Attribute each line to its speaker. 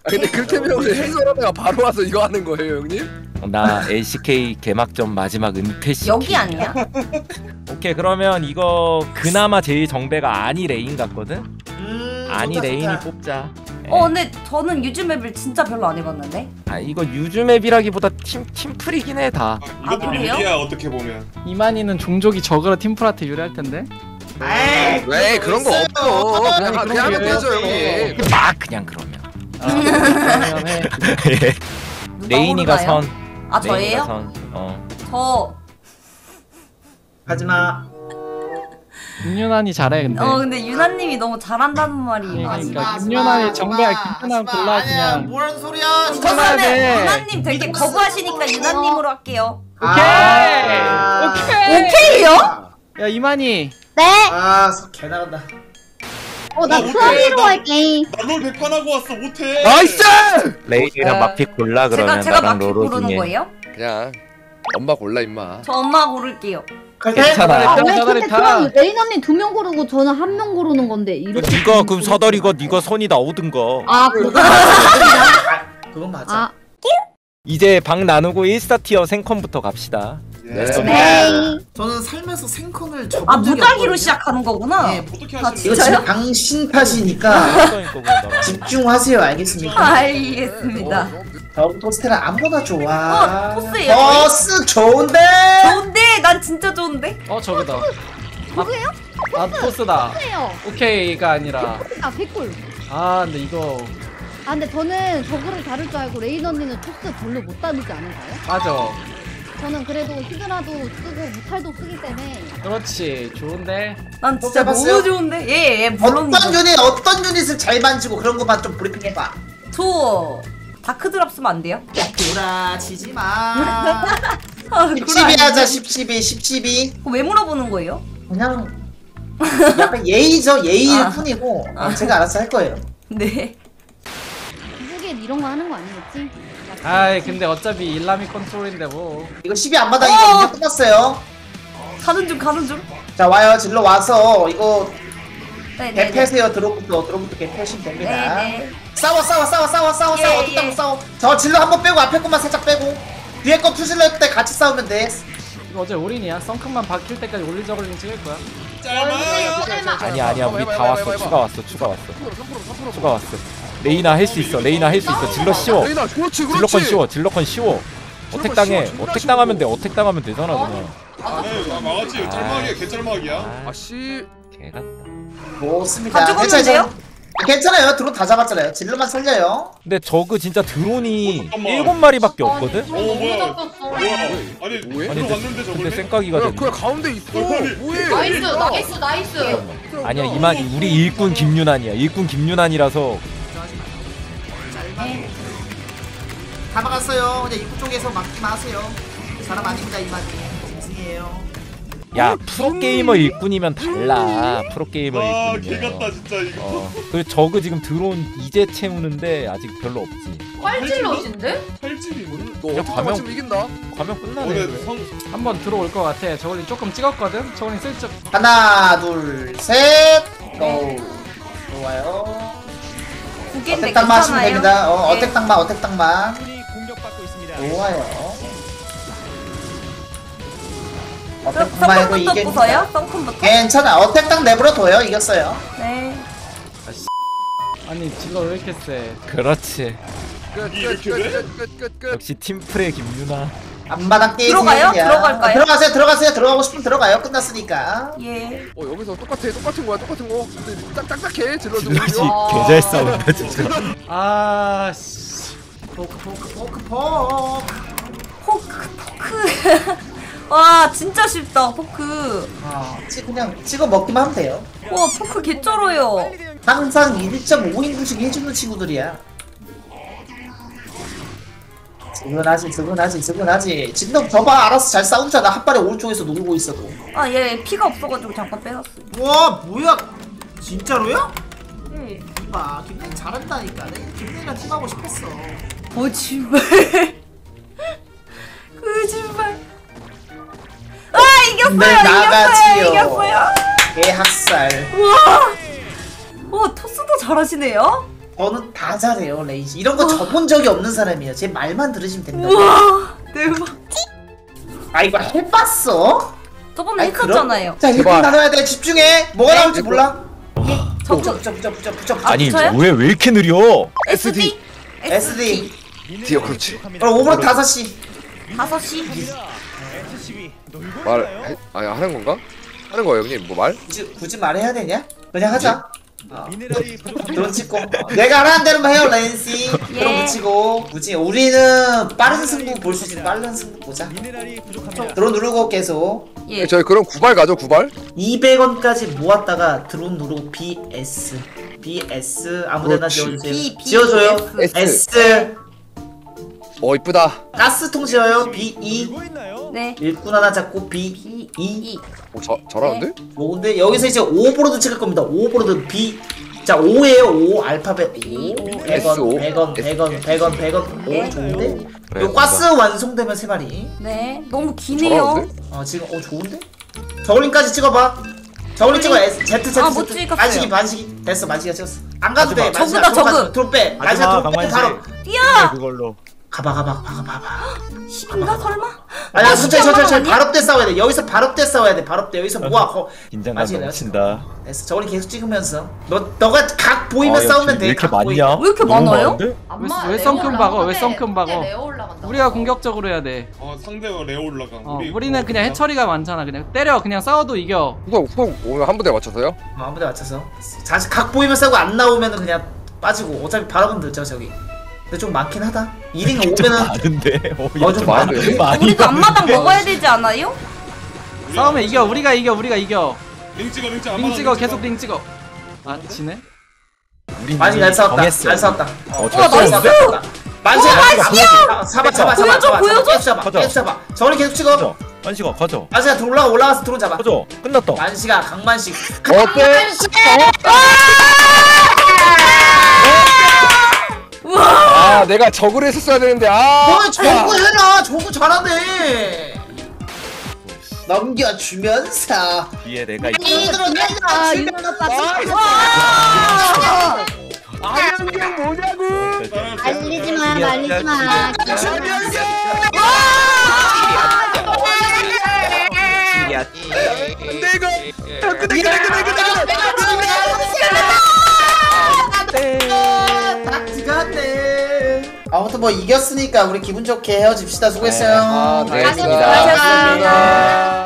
Speaker 1: 근데 그렇다면 우리 해설하다가 바로 와서 이거 하는 거예요 형님?
Speaker 2: 나 LCK 개막전 마지막 은퇴 시.
Speaker 3: 여기 아니야?
Speaker 2: 오케이 그러면 이거 그나마 제일 정배가 아니 레인 같거든. 아니
Speaker 4: 좋다,
Speaker 2: 레인이
Speaker 4: 좋다.
Speaker 2: 뽑자.
Speaker 3: 근데 저는 유즈맵을 진짜 별로 안 해봤는데.
Speaker 2: 아 이거 유즈맵이라기보다 팀플이긴 해 다.
Speaker 5: 이것도
Speaker 3: 그래요?
Speaker 5: 밀리야 어떻게 보면.
Speaker 6: 이만희는 종족이 적으로 팀플한테 유리할 텐데.
Speaker 4: 에이,
Speaker 1: 왜 그런 거 없어. 그냥 하면 되죠 형님.
Speaker 2: 막 그냥 그러면.
Speaker 6: 그러면 해.
Speaker 3: 누가
Speaker 2: 레인이가
Speaker 3: 고르나요?
Speaker 2: 선.
Speaker 3: 아
Speaker 2: 레인이가
Speaker 3: 저예요?
Speaker 2: 선.
Speaker 3: 저.
Speaker 4: 하지마.
Speaker 6: 김윤환이 잘해 근데.
Speaker 3: 근데 유나님이 너무 잘한다는 말이.
Speaker 6: 그러니까 김윤환이 정배야 김윤환 골라
Speaker 4: 아니야
Speaker 6: 그냥.
Speaker 4: 뭐라는 소리야.
Speaker 6: 골라야 돼.
Speaker 3: 저는 유나님 되게 거부하시니까 유나님으로 할게요.
Speaker 6: 오케이.
Speaker 3: 오케이요?
Speaker 6: 야 이만희.
Speaker 7: 네.
Speaker 4: 개 나간다.
Speaker 7: 나 프라미로 할게.
Speaker 5: 나롤 100판 하고 왔어 못해.
Speaker 1: 나이스!
Speaker 2: 레인이랑 마픽 골라 그러면
Speaker 3: 제가
Speaker 2: 나랑
Speaker 3: 마켓
Speaker 2: 로로
Speaker 3: 고르는
Speaker 2: 중에.
Speaker 3: 거예요?
Speaker 1: 그냥 엄마 골라 임마.
Speaker 3: 저 엄마 고를게요.
Speaker 2: 괜찮아.
Speaker 7: 아, 왜
Speaker 6: 사다리
Speaker 7: 근데
Speaker 6: 타.
Speaker 7: 그럼 레인 언니 2명 고르고 저는 1명 고르는 건데 이렇게.
Speaker 2: 네가 그럼 사다리가 네가 선이 나오든가.
Speaker 7: 아, 그거.
Speaker 4: 그건 맞아.
Speaker 7: 아,
Speaker 2: 이제 방 나누고 1사티어 생컴부터 갑시다.
Speaker 1: 네.
Speaker 7: 네.
Speaker 4: 저는 살면서 생컨을
Speaker 3: 아
Speaker 4: 접은 적이
Speaker 3: 무작위로
Speaker 4: 없거든요.
Speaker 3: 시작하는 거구나.
Speaker 4: 네,
Speaker 5: 어떻게
Speaker 3: 아,
Speaker 5: 하시는
Speaker 4: 이거
Speaker 3: 진짜요?
Speaker 4: 지금 당신 탓이니까 집중하세요. 알겠습니까?
Speaker 3: 알겠습니다.
Speaker 4: 토스트는 아무거나 좋아.
Speaker 3: 토스예요?
Speaker 4: 토스 좋은데.
Speaker 3: 좋은데 난 진짜 좋은데.
Speaker 6: 저거다.
Speaker 7: 누구예요?
Speaker 6: 아 토스다.
Speaker 7: 해요.
Speaker 6: 오케이가 아니라.
Speaker 7: 아, 100골.
Speaker 6: 아 근데 이거
Speaker 7: 아, 근데 저는 저거를 다룰 줄 알고 레인 언니는 토스 별로 못 다루지 않을까요?
Speaker 6: 맞아.
Speaker 7: 저는 그래도 히드라도 쓰고 무탈도 쓰기 때문에.
Speaker 6: 그렇지 좋은데.
Speaker 3: 난 진짜
Speaker 4: 해봤어요?
Speaker 3: 너무 좋은데. 예 물론
Speaker 4: 어떤 유닛을 잘 만지고 그런 것만 좀 브리핑해봐.
Speaker 3: 저 다크 드랍 쓰면 안 돼요?
Speaker 4: 구라치지 마.
Speaker 3: 아,
Speaker 4: 10-12 하자. 10-12.
Speaker 3: 왜 물어보는 거예요?
Speaker 4: 그냥 약간 예의죠. 예의일
Speaker 3: 아.
Speaker 4: 뿐이고 제가 알아서 할 거예요.
Speaker 3: 네.
Speaker 7: 미국엔 이런 거 하는 거 아니겠지?
Speaker 6: 아이 근데 어차피 일라미 컨트롤인데 뭐.
Speaker 4: 이거 12 앞마당이거든요. 끝났어요.
Speaker 3: 가는 중.
Speaker 4: 자 와요. 질러 와서 이거
Speaker 3: 네네.
Speaker 4: 개패세요. 드롭부터 개패시면 됩니다.
Speaker 3: 네네.
Speaker 4: 싸워
Speaker 3: 예,
Speaker 4: 어떻게
Speaker 3: 예.
Speaker 4: 싸워. 저 질러 한번 빼고 앞에 것만 살짝 빼고 뒤에 거 투질러 때 같이 싸우면 돼.
Speaker 6: 이거 어제 올인이야. 썬큰만 박힐 때까지 올리 저글링 찍을 거야.
Speaker 5: 짧아.
Speaker 2: 아니야 우리 다 왔어. 추가 왔어. 추가 왔어. 레이나 할 수 있어. 질러 쉬워.
Speaker 1: 레이나 그렇지
Speaker 2: 질러컨 쉬워. 질러컨 쉬워. 어택 당해. 어택 당하면 돼. 어택 당하면 되잖아 그냥.
Speaker 5: 네, 막았지. 짤막이야 개짤막이야.
Speaker 1: 아씨.
Speaker 2: 개같다.
Speaker 4: 좋습니다.
Speaker 3: 다 죽었는데요?
Speaker 4: 괜찮아요. 드론 다 잡았잖아요. 질러만 살려요.
Speaker 2: 근데 저그 진짜 드론이
Speaker 5: 잠깐만.
Speaker 2: 7마리밖에 없거든?
Speaker 5: 뭐야? 아니
Speaker 1: 뭐해?
Speaker 2: 아니
Speaker 5: 들어갔는데
Speaker 2: 근데
Speaker 5: 저걸.
Speaker 2: 생각이가
Speaker 1: 그냥
Speaker 2: 되네.
Speaker 1: 가운데 있어. 뭐해?
Speaker 8: 나이스.
Speaker 2: 아니야 이만 우리 일꾼 김윤환이야. 일꾼 김윤환이라서
Speaker 4: 다 막았어요. 그냥 입구 쪽에서 막지 마세요. 사람 아닙니다. 이만이 짐승이에요.
Speaker 2: 야 프로게이머 일꾼이면 달라. 프로게이머
Speaker 5: 와
Speaker 2: 일꾼이면.
Speaker 5: 개같다 진짜 이거.
Speaker 2: 그리고 저그 지금 드론 이제 채우는데 아직 별로 없지.
Speaker 8: 활질럿인데?
Speaker 5: 팔집이 뭐?
Speaker 1: 너
Speaker 2: 야,
Speaker 1: 어떻게
Speaker 2: 가면-
Speaker 1: 맞추면 이긴다?
Speaker 2: 과면 끝나네.
Speaker 5: 오늘
Speaker 2: 그래.
Speaker 5: 성
Speaker 6: 한번 들어올 것 같아. 저글링 조금 찍었거든. 저글링 슬쩍.
Speaker 4: 하나, 둘, 셋. 고. 좋아요.
Speaker 3: 두 개인데
Speaker 4: 어택당만 하시면
Speaker 3: 괜찮아요?
Speaker 4: 됩니다.
Speaker 3: 네.
Speaker 4: 어택당만.
Speaker 2: 공격받고 있습니다.
Speaker 4: 좋아요.
Speaker 3: 그럼
Speaker 4: 어택당만 해도
Speaker 3: 썬큰부터
Speaker 4: 이게
Speaker 3: 부서요? 썬큰부터?
Speaker 4: 괜찮아. 어택당 내버려둬요. 이겼어요.
Speaker 3: 네.
Speaker 6: 아니 질러 왜 이렇게 세?
Speaker 2: 그렇지.
Speaker 5: 이렇게 돼?
Speaker 1: 끝.
Speaker 2: 역시 팀플의 김윤환.
Speaker 4: 앞마당 게임
Speaker 3: 들어가요? 들어갈까요?
Speaker 4: 들어가세요. 들어가고 싶으면 들어가요. 끝났으니까.
Speaker 3: 예.
Speaker 1: 여기서 똑같은 거야. 똑같은 거. 근데 딱딱해. 질러도
Speaker 2: 그렇지.
Speaker 1: 오히려.
Speaker 2: 개잘 싸운다 진짜.
Speaker 6: 아 씨.
Speaker 4: 포크.
Speaker 3: 포크. 와 진짜 쉽다 포크.
Speaker 4: 그냥 찍어 먹기만 하면 돼요.
Speaker 3: 와 포크 개쩔어요.
Speaker 4: 항상 1.5인분씩 해주는 친구들이야. 스근하지. 진동 저봐 알아서 잘 싸우잖아. 한 발에 오른쪽에서 놀고 있어도.
Speaker 3: 아 얘 피가 없어가지고 잠깐 빼놨어.
Speaker 4: 와 뭐야? 진짜로요?
Speaker 3: 네.
Speaker 4: 이봐 김태희 잘한다니까. 내가 김태희랑 팀하고 싶었어.
Speaker 3: 거짓말. 거짓말. 아 이겼어요.
Speaker 4: 네, 나가지요.
Speaker 3: 이겼어요.
Speaker 4: 개학살.
Speaker 3: 우와. 와 토스도 잘하시네요.
Speaker 4: 저는 다 잘해요 레이지. 이런 거 접은 적이 없는 사람이에요. 제 말만 들으시면 됩니다.
Speaker 3: 우와 대박.
Speaker 4: 아 이거 해봤어?
Speaker 3: 저번에
Speaker 4: 아이,
Speaker 3: 했었잖아요.
Speaker 4: 자 1분
Speaker 1: 제발.
Speaker 4: 나눠야 돼. 집중해. 뭐가 나올지 몰라.
Speaker 3: 저거
Speaker 4: 붙여.
Speaker 2: 아니
Speaker 3: 저요?
Speaker 2: 왜 이렇게 느려?
Speaker 3: SD
Speaker 4: SD.
Speaker 1: 디어 그렇지.
Speaker 4: 그럼 5분 5시.
Speaker 3: 5시.
Speaker 1: 아니 하는 건가? 하는 거예요 형님 뭐 말?
Speaker 4: 굳이 말해야 되냐? 그냥 하자. 드론 찍고 내가 하라는 대로만 해요 렌씨.
Speaker 3: 예.
Speaker 4: 드론 붙이고 굳이 우리는 빠른 승부 볼 수 있어. 빠른 승부 보자. 드론 누르고 계속
Speaker 3: 예.
Speaker 1: 저희 그럼 9발 가죠 9발?
Speaker 4: 200원까지 모았다가 드론 누르고 BS 아무데나
Speaker 1: 그렇지.
Speaker 4: 지어주세요.
Speaker 3: B,
Speaker 4: 지어줘요.
Speaker 1: S.
Speaker 4: S
Speaker 1: 이쁘다.
Speaker 4: 가스통 지어요. BE
Speaker 3: 네.
Speaker 4: 일꾼 하나 잡고 BE
Speaker 3: 이.
Speaker 1: 잘하는데?
Speaker 4: 좋은데 여기서 이제 오버로드 찍을 겁니다. 오버로드 B 자 5예요. 5 알파벳 5
Speaker 1: S5.
Speaker 4: 100원 5
Speaker 3: 네.
Speaker 4: 좋은데?
Speaker 2: 그래,
Speaker 4: 요 가스 완성되면 3마리.
Speaker 3: 네. 너무 기네요.
Speaker 1: 잘하는데?
Speaker 4: 지금 좋은데? 저글링까지 찍어봐. 저글링 찍어. Z
Speaker 3: 아, 못 찍었어요.
Speaker 4: 반식이 됐어. 만식이가 찍었어. 안 가도 돼.
Speaker 3: 저그다, 저그.
Speaker 4: 드론 빼. 만식아 드론 빼 바로
Speaker 3: 뛰어.
Speaker 2: 그걸로.
Speaker 4: 가봐.
Speaker 3: 10인가 설마?
Speaker 4: 아니야 천천히
Speaker 3: 아니야?
Speaker 4: 발업대 싸워야 돼. 여기서 발업대 싸워야 돼. 발업대 여기서 모아.
Speaker 2: 긴장감
Speaker 4: 맞지, 내가
Speaker 2: 넘친다.
Speaker 4: 됐어. 저글링 계속 찍으면서 너가 각 보이면 싸우면 돼.
Speaker 2: 왜 이렇게
Speaker 4: 각 보이면.
Speaker 2: 많냐?
Speaker 3: 왜 이렇게
Speaker 2: 너무
Speaker 3: 많아요?
Speaker 2: 많은데?
Speaker 6: 왜 썬큰 박어? 왜 썬큰 박어?
Speaker 8: 레어 올라간다.
Speaker 6: 우리가 공격적으로 해야 돼.
Speaker 5: 상대가 레어 올라가.
Speaker 6: 우리는 그냥 해처리가 많잖아. 그냥 때려. 그냥 싸워도 이겨.
Speaker 1: 후속 오면 한 부대 맞춰서요?
Speaker 4: 한 부대 맞춰서. 자식 각 보이면 싸고 안 나오면은 그냥 빠지고. 어차피 발업은 늦죠 저기. 근데 좀 많긴 하다. 1인
Speaker 2: 좀
Speaker 4: 5면은
Speaker 2: 많은데.
Speaker 4: 좀
Speaker 1: 많은데?
Speaker 2: 많이.
Speaker 3: 우리도 앞마당 먹어야 되지 않아요?
Speaker 6: 싸우면 이겨. 우리가 이겨.
Speaker 5: 링 찍어.
Speaker 6: 링 찍어. 계속 링 찍어. 아 지네?
Speaker 2: 우리
Speaker 4: 많이 잘 싸웠다.
Speaker 2: 정했어.
Speaker 4: 잘 싸웠다.
Speaker 2: 잘
Speaker 3: 나이스!
Speaker 2: 싸웠는데?
Speaker 4: 만시야. 잡아.
Speaker 3: 보여줘.
Speaker 4: 계속 잡아. 저리 계속 찍어.
Speaker 2: 커져. 만식아 커져.
Speaker 4: 만시야 올라가서 드론 잡아.
Speaker 2: 커져. 끝났다.
Speaker 4: 만시가 강만식.
Speaker 1: 어때? 아 내가 저그를 했었어야 되는데
Speaker 4: 저거 해라. 저거 잘하네. 넘겨주면서
Speaker 2: 뒤에 내가
Speaker 4: 이들은
Speaker 1: 아연경 뭐냐고?
Speaker 7: 말리지 마.
Speaker 4: 아무튼 뭐 이겼으니까 우리 기분 좋게 헤어집시다. 수고했어요.
Speaker 1: 네,
Speaker 3: 수고하셨습니다.